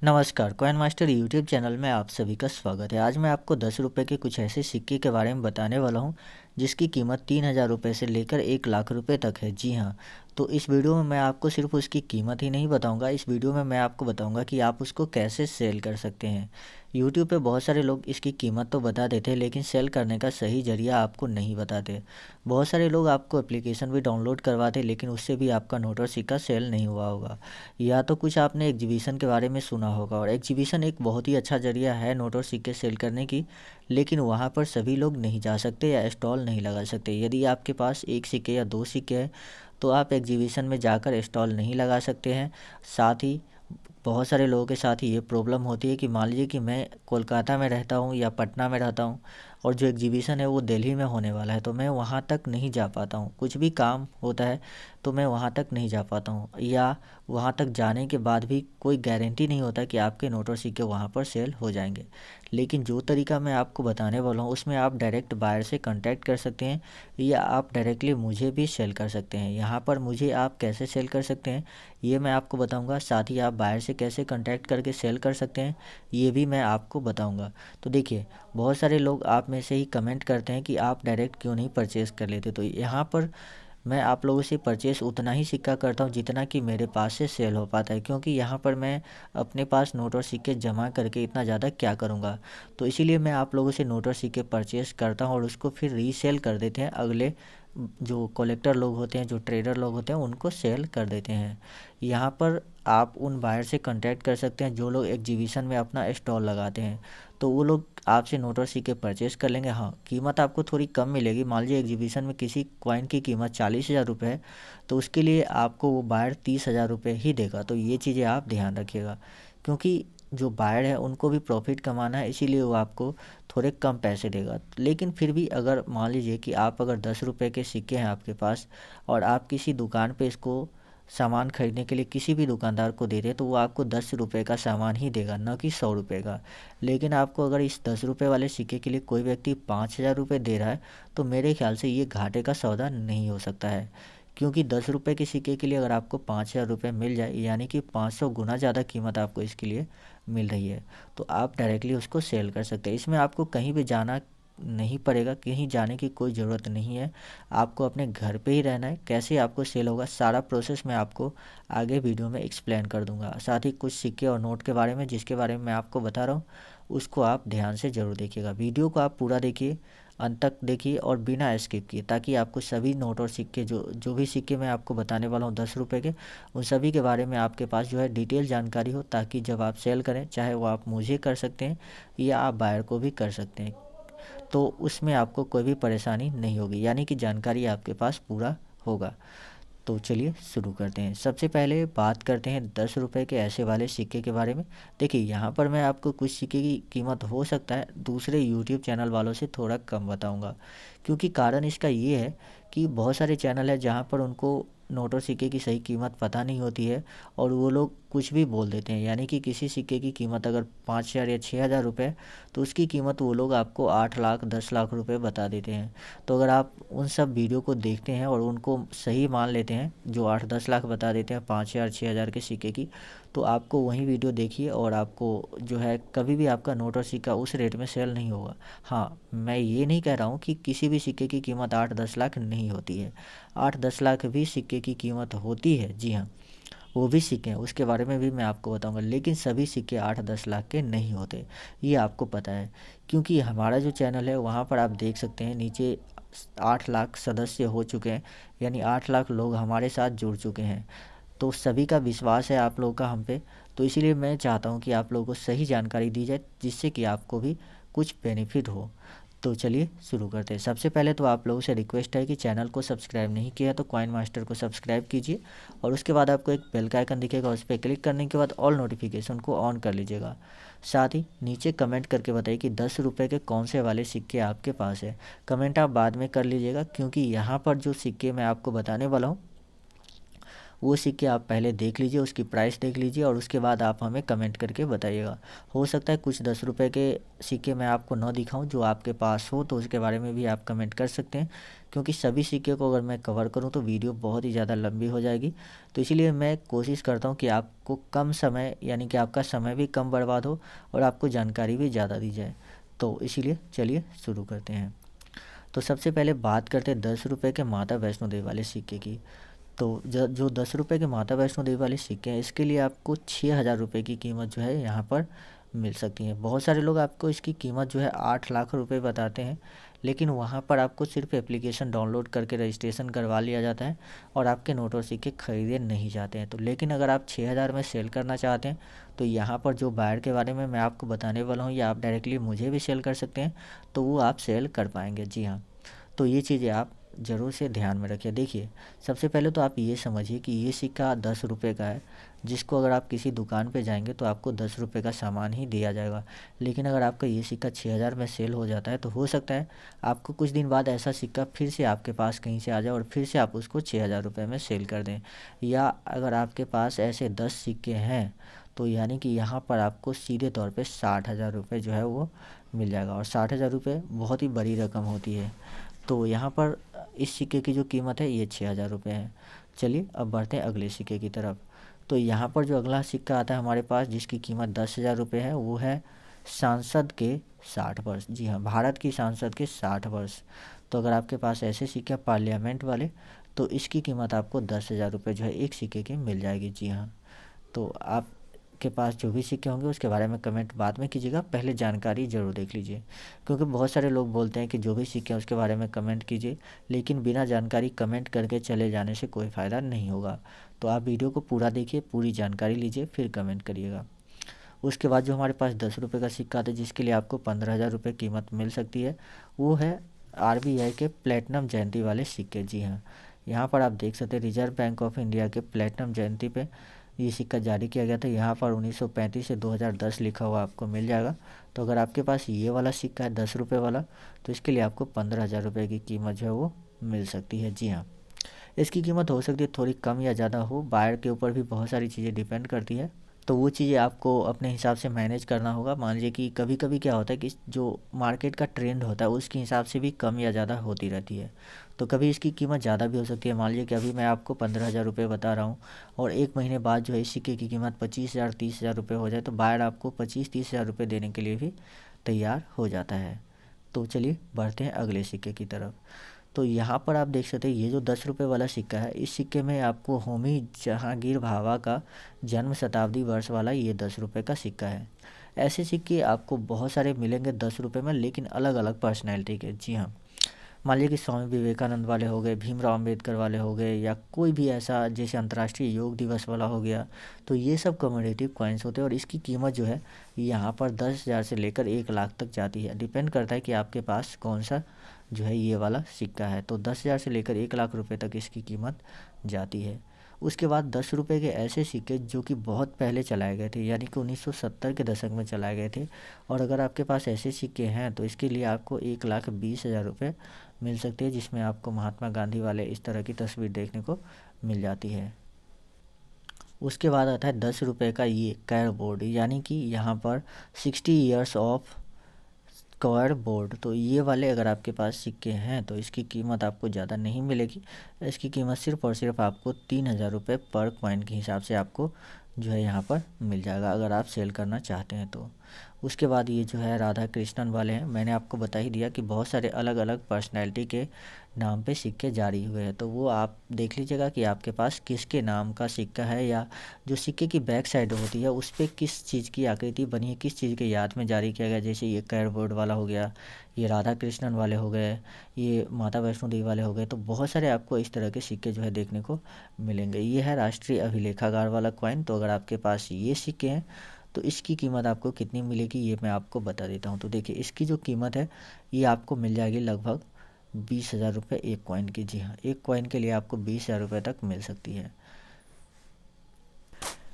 नमस्कार, coin master YouTube channel में आप सभी का स्वागत है। आज मैं आपको 10 रुपये के कुछ ऐसे सिक्के के बारे में बताने वाला हूं जिसकी कीमत 3,000 रुपये से लेकर 1,00,000 रुपये तक है। जी हां, तो इस वीडियो में मैं आपको सिर्फ उसकी कीमत ही नहीं बताऊंगा, इस वीडियो में मैं आपको बताऊंगा कि आप उसको कैसे सेल कर सकते हैं। यूट्यूब पे बहुत सारे लोग इसकी कीमत तो बता देते हैं लेकिन सेल करने का सही जरिया आपको नहीं बताते। बहुत सारे लोग आपको एप्लीकेशन भी डाउनलोड करवाते लेकिन उससे भी आपका नोट और सिक्का सेल नहीं हुआ होगा। या तो कुछ आपने एग्जीबिशन के बारे में सुना होगा, और एग्जीबिशन एक बहुत ही अच्छा जरिया है नोट और सिक्के सेल करने की, लेकिन वहाँ पर सभी लोग नहीं जा सकते या स्टॉल नहीं लगा सकते। यदि आपके पास एक सिक्के या दो सिक्के हैं तो आप एग्जीबिशन में जाकर स्टॉल नहीं लगा सकते हैं। साथ ही बहुत सारे लोगों के साथ ये प्रॉब्लम होती है कि मान लीजिए कि मैं कोलकाता में रहता हूँ या पटना में रहता हूँ और जो एग्जीबिशन है वो दिल्ली में होने वाला है, तो मैं वहाँ तक नहीं जा पाता हूँ। कुछ भी काम होता है तो मैं वहाँ तक नहीं जा पाता हूँ, या वहाँ तक जाने के बाद भी कोई गारंटी नहीं होता कि आपके नोट और सिक्के वहाँ पर सेल हो जाएंगे। लेकिन जो तरीका मैं आपको बताने वाला हूँ उसमें आप डायरेक्ट बायर से कांटेक्ट कर सकते हैं या आप डायरेक्टली मुझे भी सेल कर सकते हैं। यहाँ पर मुझे आप कैसे सेल कर सकते हैं ये मैं आपको बताऊंगा, साथ ही आप बायर से कैसे कांटेक्ट करके सेल कर सकते हैं ये भी मैं आपको बताऊंगा। तो देखिए, बहुत सारे लोग आप में से ही कमेंट करते हैं कि आप डायरेक्ट क्यों नहीं परचेज़ कर लेते, तो यहाँ पर मैं आप लोगों से परचेस उतना ही सिक्का करता हूँ जितना कि मेरे पास से सेल हो पाता है, क्योंकि यहाँ पर मैं अपने पास नोट और सिक्के जमा करके इतना ज़्यादा क्या करूँगा। तो इसीलिए मैं आप लोगों से नोट और सिक्के परचेस करता हूँ और उसको फिर रीसेल कर देते हैं, अगले जो कलेक्टर लोग होते हैं, जो ट्रेडर लोग होते हैं, उनको सेल कर देते हैं। यहाँ पर आप उन बायर से कांटेक्ट कर सकते हैं जो लोग एग्जीबिशन में अपना स्टॉल लगाते हैं, तो वो लोग आपसे नोट और सिक्के परचेज़ कर लेंगे। हाँ, कीमत आपको थोड़ी कम मिलेगी। मान लीजिए एग्जीबिशन में किसी कॉइन की कीमत 40,000 रुपये है तो उसके लिए आपको वो बायर 30,000 रुपये ही देगा। तो ये चीज़ें आप ध्यान रखिएगा, क्योंकि जो बायर है उनको भी प्रॉफिट कमाना है, इसीलिए वो आपको थोड़े कम पैसे देगा। लेकिन फिर भी अगर मान लीजिए कि आप अगर 10 रुपये के सिक्के हैं आपके पास और आप किसी दुकान पे इसको सामान खरीदने के लिए किसी भी दुकानदार को दे दें, तो वो आपको 10 रुपये का सामान ही देगा, न कि 100 रुपये का। लेकिन आपको अगर इस 10 रुपये वाले सिक्के के लिए कोई व्यक्ति 5,000 रुपये दे रहा है तो मेरे ख्याल से ये घाटे का सौदा नहीं हो सकता है, क्योंकि 10 रुपये के सिक्के के लिए अगर आपको 5,000 रुपये मिल जाए, यानी कि 500 गुना ज़्यादा कीमत आपको इसके लिए मिल रही है, तो आप डायरेक्टली उसको सेल कर सकते हैं। इसमें आपको कहीं भी जाना नहीं पड़ेगा, कहीं जाने की कोई ज़रूरत नहीं है, आपको अपने घर पे ही रहना है। कैसे आपको सेल होगा सारा प्रोसेस मैं आपको आगे वीडियो में एक्सप्लेन कर दूंगा। साथ ही कुछ सिक्के और नोट के बारे में जिसके बारे में मैं आपको बता रहा हूँ उसको आप ध्यान से ज़रूर देखिएगा। वीडियो को आप पूरा देखिए, अंत तक देखिए और बिना स्किप किए, ताकि आपको सभी नोट और सिक्के जो भी सिक्के मैं आपको बताने वाला हूँ 10 रुपये के, उन सभी के बारे में आपके पास जो है डिटेल जानकारी हो, ताकि जब आप सेल करें, चाहे वो आप मुझे कर सकते हैं या आप बायर को भी कर सकते हैं, तो उसमें आपको कोई भी परेशानी नहीं होगी, यानी कि जानकारी आपके पास पूरा होगा। तो चलिए शुरू करते हैं। सबसे पहले बात करते हैं 10 रुपये के ऐसे वाले सिक्के के बारे में। देखिए, यहाँ पर मैं आपको कुछ सिक्के की कीमत हो सकता है दूसरे यूट्यूब चैनल वालों से थोड़ा कम बताऊँगा, क्योंकि कारण इसका ये है कि बहुत सारे चैनल है जहाँ पर उनको नोट और सिक्के की सही कीमत पता नहीं होती है और वो लोग कुछ भी बोल देते हैं। यानी कि किसी सिक्के की कीमत अगर 5,000 या 6,000 रुपये तो उसकी कीमत वो लोग आपको 8 लाख 10 लाख रुपए बता देते हैं। तो अगर आप उन सब वीडियो को देखते हैं और उनको सही मान लेते हैं, जो 8-10 लाख बता देते हैं 5,000 6,000 के सिक्के की, तो आपको वही वीडियो देखिए और आपको जो है कभी भी आपका नोट और सिक्का उस रेट में सेल नहीं होगा। हाँ, मैं ये नहीं कह रहा हूँ कि किसी भी सिक्के की कीमत 8-10 लाख नहीं होती है, 8-10 लाख भी सिक्के की कीमत होती है। जी हाँ, वो भी सिक्के हैं, उसके बारे में भी मैं आपको बताऊंगा, लेकिन सभी सिक्के 8-10 लाख के नहीं होते, ये आपको पता है। क्योंकि हमारा जो चैनल है वहाँ पर आप देख सकते हैं नीचे 8 लाख सदस्य हो चुके हैं, यानी 8 लाख लोग हमारे साथ जुड़ चुके हैं। तो सभी का विश्वास है आप लोगों का हम पे, तो इसीलिए मैं चाहता हूँ कि आप लोगों को सही जानकारी दी जाए जिससे कि आपको भी कुछ बेनिफिट हो। तो चलिए शुरू करते हैं। सबसे पहले तो आप लोगों से रिक्वेस्ट है कि चैनल को सब्सक्राइब नहीं किया तो कॉइन मास्टर को सब्सक्राइब कीजिए, और उसके बाद आपको एक बेल का आइकन दिखेगा, उस पर क्लिक करने के बाद ऑल नोटिफिकेशन को ऑन कर लीजिएगा। साथ ही नीचे कमेंट करके बताइए कि 10 रुपये के कौन से वाले सिक्के आपके पास है। कमेंट आप बाद में कर लीजिएगा, क्योंकि यहाँ पर जो सिक्के मैं आपको बताने वाला हूँ वो सिक्के आप पहले देख लीजिए, उसकी प्राइस देख लीजिए और उसके बाद आप हमें कमेंट करके बताइएगा। हो सकता है कुछ 10 रुपये के सिक्के मैं आपको न दिखाऊं, जो आपके पास हो तो उसके बारे में भी आप कमेंट कर सकते हैं, क्योंकि सभी सिक्के को अगर मैं कवर करूं तो वीडियो बहुत ही ज़्यादा लंबी हो जाएगी। तो इसीलिए मैं कोशिश करता हूं कि आपको कम समय, यानी कि आपका समय भी कम बर्बाद हो और आपको जानकारी भी ज़्यादा दी जाए। तो इसीलिए चलिए शुरू करते हैं। तो सबसे पहले बात करते हैं 10 रुपये के माता वैष्णो देवी वाले सिक्के की। तो जो 10 रुपये के माता वैष्णो देवी वाले सिक्के हैं, इसके लिए आपको 6,000 रुपये की कीमत जो है यहाँ पर मिल सकती है। बहुत सारे लोग आपको इसकी कीमत जो है 8 लाख रुपए बताते हैं, लेकिन वहाँ पर आपको सिर्फ एप्लीकेशन डाउनलोड करके रजिस्ट्रेशन करवा लिया जाता है और आपके नोट और सिक्के खरीदे नहीं जाते हैं। तो लेकिन अगर आप 6,000 में सेल करना चाहते हैं तो यहाँ पर जो बायर के बारे में मैं आपको बताने वाला हूँ, या आप डायरेक्टली मुझे भी सेल कर सकते हैं, तो वो आप सेल कर पाएंगे। जी हाँ, तो ये चीज़ें आप ज़रूर से ध्यान में रखिए। देखिए, सबसे पहले तो आप ये समझिए कि ये सिक्का 10 रुपये का है, जिसको अगर आप किसी दुकान पे जाएंगे तो आपको 10 रुपये का सामान ही दिया जाएगा। लेकिन अगर आपका ये सिक्का 6,000 में सेल हो जाता है तो हो सकता है आपको कुछ दिन बाद ऐसा सिक्का फिर से आपके पास कहीं से आ जाए और फिर से आप उसको 6,000 रुपये में सेल कर दें। या अगर आपके पास ऐसे 10 सिक्के हैं तो यानी कि यहाँ पर आपको सीधे तौर पे 60,000 रुपये जो है वो मिल जाएगा, और 60,000 रुपये बहुत ही बड़ी रकम होती है। तो यहाँ पर इस सिक्के की जो कीमत है ये 6,000 रुपये है। चलिए अब बढ़ते हैं अगले सिक्के की तरफ। तो यहाँ पर जो अगला सिक्का आता है हमारे पास, जिसकी कीमत 10,000 रुपये है, वो है सांसद के 60 वर्ष। जी हाँ, भारत की सांसद के 60 वर्ष। तो अगर आपके पास ऐसे सिक्के पार्लियामेंट वाले, तो इसकी कीमत आपको 10,000 रुपये जो है एक सिक्के की मिल जाएगी। जी हाँ, तो आप के पास जो भी सिक्के होंगे उसके बारे में कमेंट बाद में कीजिएगा, पहले जानकारी ज़रूर देख लीजिए, क्योंकि बहुत सारे लोग बोलते हैं कि जो भी सिक्के हैं उसके बारे में कमेंट कीजिए, लेकिन बिना जानकारी कमेंट करके चले जाने से कोई फ़ायदा नहीं होगा। तो आप वीडियो को पूरा देखिए, पूरी जानकारी लीजिए, फिर कमेंट करिएगा। उसके बाद जो हमारे पास 10 रुपये का सिक्का आता है, जिसके लिए आपको 15,000 रुपये कीमत मिल सकती है, वो है RBI के प्लेटिनम जयंती वाले सिक्के। जी हाँ, यहाँ पर आप देख सकते हैं रिजर्व बैंक ऑफ इंडिया के प्लेटिनम जयंती पे ये सिक्का जारी किया गया था। यहाँ पर 1935 से 2010 लिखा हुआ आपको मिल जाएगा। तो अगर आपके पास ये वाला सिक्का है 10 रुपये वाला, तो इसके लिए आपको 15,000 रुपये की कीमत जो है वो मिल सकती है। जी हाँ, इसकी कीमत हो सकती है थोड़ी कम या ज़्यादा हो, बायर के ऊपर भी बहुत सारी चीज़ें डिपेंड करती है, तो वो चीज़ें आपको अपने हिसाब से मैनेज करना होगा। मान लीजिए कि कभी कभी क्या होता है कि जो मार्केट का ट्रेंड होता है उसके हिसाब से भी कम या ज़्यादा होती रहती है, तो कभी इसकी कीमत ज़्यादा भी हो सकती है। मान लीजिए कि अभी मैं आपको 15,000 रुपये बता रहा हूँ और एक महीने बाद जो है इस सिक्के की कीमत 25,000 30,000 रुपये हो जाए, तो बायर आपको 25-30,000 रुपये देने के लिए भी तैयार हो जाता है। तो चलिए बढ़ते हैं अगले सिक्के की तरफ। तो यहाँ पर आप देख सकते हैं ये जो 10 रुपये वाला सिक्का है, इस सिक्के में आपको होमी जहांगीर भाभा का जन्म शताब्दी वर्ष वाला ये 10 रुपये का सिक्का है। ऐसे सिक्के आपको बहुत सारे मिलेंगे 10 रुपये में, लेकिन अलग अलग पर्सनैलिटी के। जी हाँ, मान लीजिए कि स्वामी विवेकानंद वाले हो गए, भीमराव अम्बेडकर वाले हो गए, या कोई भी ऐसा जैसे अंतर्राष्ट्रीय योग दिवस वाला हो गया, तो ये सब कमोडेटिव कॉइन्स होते हैं और इसकी कीमत जो है यहाँ पर 10,000 से लेकर 1 लाख तक जाती है। डिपेंड करता है कि आपके पास कौन सा जो है ये वाला सिक्का है। तो 10,000 से लेकर 1 लाख रुपये तक इसकी कीमत जाती है। उसके बाद 10 रुपये के ऐसे सिक्के जो कि बहुत पहले चलाए गए थे, यानी कि 1970 के दशक में चलाए गए थे, और अगर आपके पास ऐसे सिक्के हैं तो इसके लिए आपको 1,20,000 रुपये मिल सकते हैं, जिसमें आपको महात्मा गांधी वाले इस तरह की तस्वीर देखने को मिल जाती है। उसके बाद आता है 10 रुपये का ये कैर बोर्ड, यानी कि यहाँ पर 60 ईयर्स ऑफ स्क्वायर बोर्ड। तो ये वाले अगर आपके पास सिक्के हैं तो इसकी कीमत आपको ज़्यादा नहीं मिलेगी। इसकी कीमत सिर्फ और सिर्फ आपको 3,000 रुपये पर कॉइन के हिसाब से आपको जो है यहाँ पर मिल जाएगा, अगर आप सेल करना चाहते हैं तो। उसके बाद ये जो है राधा कृष्णन वाले हैं, मैंने आपको बता ही दिया कि बहुत सारे अलग अलग पर्सनैलिटी के नाम पे सिक्के जारी हुए हैं, तो वो आप देख लीजिएगा कि आपके पास किसके नाम का सिक्का है, या जो सिक्के की बैक साइड होती है उस पर किस चीज़ की आकृति बनी है, किस चीज़ के याद में जारी किया गया। जैसे ये कैर बोर्ड वाला हो गया, ये राधा कृष्णन वाले हो गए, ये माता वैष्णो देवी वाले हो गए, तो बहुत सारे आपको इस तरह के सिक्के जो है देखने को मिलेंगे। ये है राष्ट्रीय अभिलेखागार वाला कॉइन। तो अगर आपके पास ये सिक्के हैं तो इसकी कीमत आपको कितनी मिलेगी ये मैं आपको बता देता हूँ। तो देखिए, इसकी जो कीमत है ये आपको मिल जाएगी लगभग 20,000 रुपये एक कॉइन की। जी हाँ, एक कॉइन के लिए आपको 20,000 रुपये तक मिल सकती है।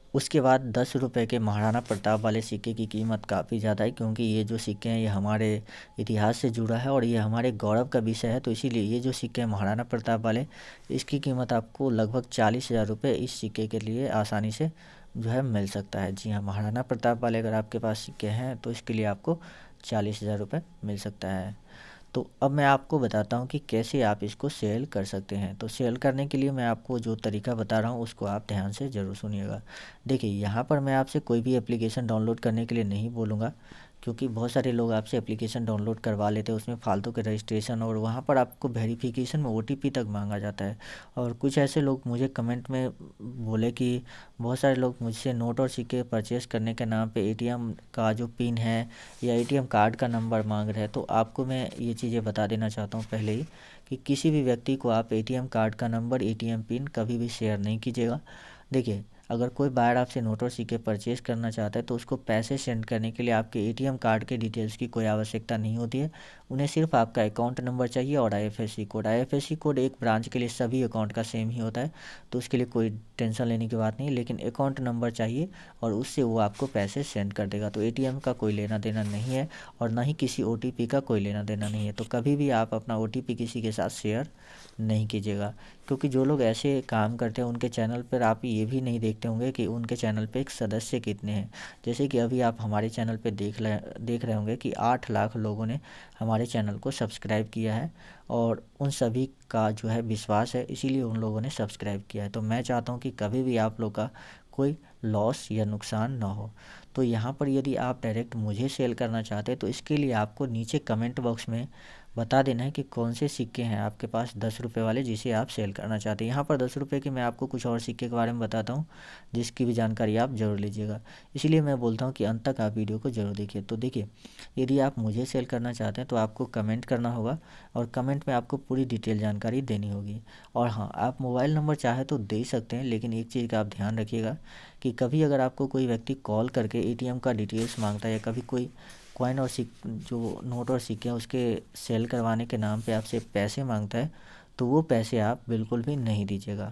उसके बाद 10 रुपये के महाराणा प्रताप वाले सिक्के की कीमत काफ़ी ज़्यादा है, क्योंकि ये जो सिक्के हैं ये हमारे इतिहास से जुड़ा है और ये हमारे गौरव का विषय है। तो इसीलिए ये जो सिक्के हैं महाराणा प्रताप वाले, इसकी कीमत आपको लगभग 40,000 रुपये इस सिक्के के लिए आसानी से जो है मिल सकता है। जी हाँ, महाराणा प्रताप वाले अगर आपके पास सिक्के हैं तो इसके लिए आपको 40,000 रुपये मिल सकता है। तो अब मैं आपको बताता हूँ कि कैसे आप इसको सेल कर सकते हैं। तो सेल करने के लिए मैं आपको जो तरीका बता रहा हूँ उसको आप ध्यान से ज़रूर सुनिएगा। देखिए, यहाँ पर मैं आपसे कोई भी एप्लीकेशन डाउनलोड करने के लिए नहीं बोलूँगा, क्योंकि बहुत सारे लोग आपसे एप्लीकेशन डाउनलोड करवा लेते हैं, उसमें फालतू के रजिस्ट्रेशन और वहाँ पर आपको वेरिफिकेशन में OTP तक मांगा जाता है। और कुछ ऐसे लोग मुझे कमेंट में बोले कि बहुत सारे लोग मुझसे नोट और सिक्के परचेस करने के नाम पे ATM का जो पिन है या ATM कार्ड का नंबर मांग रहे हैं। तो आपको मैं ये चीज़ें बता देना चाहता हूँ पहले ही कि किसी भी व्यक्ति को आप ATM कार्ड का नंबर, ATM पिन कभी भी शेयर नहीं कीजिएगा। देखिए, अगर कोई बायर आपसे नोट और सिक्के परचेस करना चाहता है तो उसको पैसे सेंड करने के लिए आपके ATM कार्ड के डिटेल्स की कोई आवश्यकता नहीं होती है। उन्हें सिर्फ आपका अकाउंट नंबर चाहिए और IFSC कोड। IFSC कोड एक ब्रांच के लिए सभी अकाउंट का सेम ही होता है, तो उसके लिए कोई टेंशन लेने की बात नहीं, लेकिन अकाउंट नंबर चाहिए और उससे वो आपको पैसे सेंड कर देगा। तो ATM का कोई लेना देना नहीं है और ना ही किसी OTP का कोई लेना देना नहीं है। तो कभी भी आप अपना OTP किसी के साथ शेयर नहीं कीजिएगा, क्योंकि जो लोग ऐसे काम करते हैं उनके चैनल पर आप ये भी नहीं देखते होंगे कि उनके चैनल पे एक सदस्य कितने हैं। जैसे कि अभी आप हमारे चैनल पे देख रहे होंगे कि 8 लाख लोगों ने हमारे चैनल को सब्सक्राइब किया है और उन सभी का जो है विश्वास है, इसीलिए उन लोगों ने सब्सक्राइब किया है। तो मैं चाहता हूँ कि कभी भी आप लोग का कोई लॉस या नुकसान ना हो। तो यहाँ पर यदि आप डायरेक्ट मुझे सेल करना चाहते हैं तो इसके लिए आपको नीचे कमेंट बॉक्स में बता देना है कि कौन से सिक्के हैं आपके पास 10 रुपये वाले जिसे आप सेल करना चाहते हैं। यहाँ पर 10 रुपये के मैं आपको कुछ और सिक्के के बारे में बताता हूँ जिसकी भी जानकारी आप ज़रूर लीजिएगा। इसीलिए मैं बोलता हूँ कि अंत तक आप वीडियो को ज़रूर देखिए। तो देखिए, यदि आप मुझे सेल करना चाहते हैं तो आपको कमेंट करना होगा और कमेंट में आपको पूरी डिटेल जानकारी देनी होगी। और हाँ, आप मोबाइल नंबर चाहे तो दे सकते हैं, लेकिन एक चीज़ का आप ध्यान रखिएगा कि कभी अगर आपको कोई व्यक्ति कॉल करके ATM का डिटेल्स मांगता है या कभी कोई कॉइन और जो नोट और सिक्के हैं उसके सेल करवाने के नाम पे आपसे पैसे मांगता है, तो वो पैसे आप बिल्कुल भी नहीं दीजिएगा।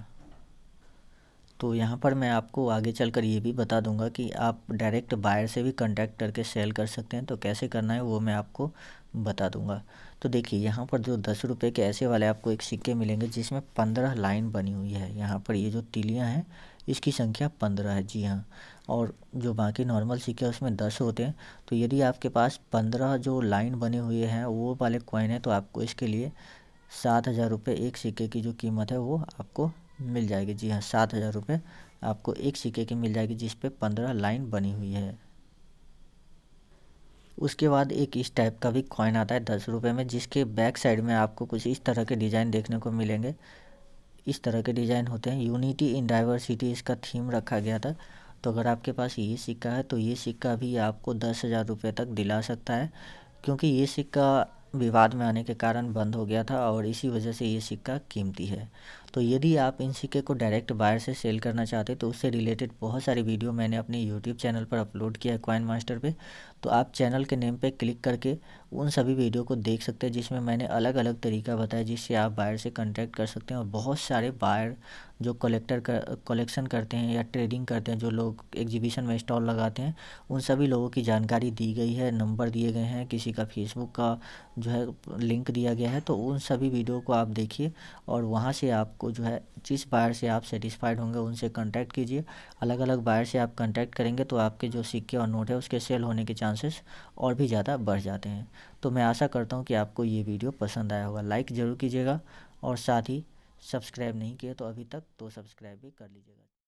तो यहाँ पर मैं आपको आगे चलकर ये भी बता दूंगा कि आप डायरेक्ट बायर से भी कांटेक्ट करके सेल कर सकते हैं। तो कैसे करना है वो मैं आपको बता दूंगा। तो देखिए, यहाँ पर जो 10 रुपये के ऐसे वाले आपको एक सिक्के मिलेंगे जिसमें 15 लाइन बनी हुई है। यहाँ पर ये जो तीलियाँ हैं इसकी संख्या 15 है। जी हाँ, और जो बाकी नॉर्मल सिक्के उसमें 10 होते हैं। तो यदि आपके पास 15 जो लाइन बने हुए हैं वो वाले कॉइन है तो आपको इसके लिए 7,000 रुपये एक सिक्के की जो कीमत है वो आपको मिल जाएगी। जी हाँ, 7,000 रुपये आपको एक सिक्के की मिल जाएगी जिस पे 15 लाइन बनी हुई है। उसके बाद एक इस टाइप का भी कॉइन आता है 10 रुपये में, जिसके बैक साइड में आपको कुछ इस तरह के डिज़ाइन देखने को मिलेंगे। इस तरह के डिज़ाइन होते हैं। यूनिटी इन डाइवर्सिटी इसका थीम रखा गया था। तो अगर आपके पास ये सिक्का है तो ये सिक्का भी आपको 10,000 रुपये तक दिला सकता है, क्योंकि ये सिक्का विवाद में आने के कारण बंद हो गया था और इसी वजह से ये सिक्का कीमती है। तो यदि आप इन सिक्के को डायरेक्ट बायर से सेल करना चाहते हैं तो उससे रिलेटेड बहुत सारी वीडियो मैंने अपने यूट्यूब चैनल पर अपलोड किया है, कॉइन मास्टर पे। तो आप चैनल के नेम पे क्लिक करके उन सभी वीडियो को देख सकते हैं जिसमें मैंने अलग अलग तरीका बताया जिससे आप बायर से कॉन्टैक्ट कर सकते हैं। और बहुत सारे बायर जो कलेक्शन करते हैं या ट्रेडिंग करते हैं, जो लोग एग्जीबिशन में स्टॉल लगाते हैं, उन सभी लोगों की जानकारी दी गई है, नंबर दिए गए हैं, किसी का फेसबुक का जो है लिंक दिया गया है। तो उन सभी वीडियो को आप देखिए और वहाँ से आपको जो है जिस बायर से आप सेटिस्फाइड होंगे उनसे कांटेक्ट कीजिए। अलग अलग बायर से आप कांटेक्ट करेंगे तो आपके जो सिक्के और नोट है उसके सेल होने के चांसेस और भी ज़्यादा बढ़ जाते हैं। तो मैं आशा करता हूँ कि आपको ये वीडियो पसंद आया होगा। लाइक ज़रूर कीजिएगा और साथ ही सब्सक्राइब नहीं किए तो अभी तक तो सब्सक्राइब भी कर लीजिएगा।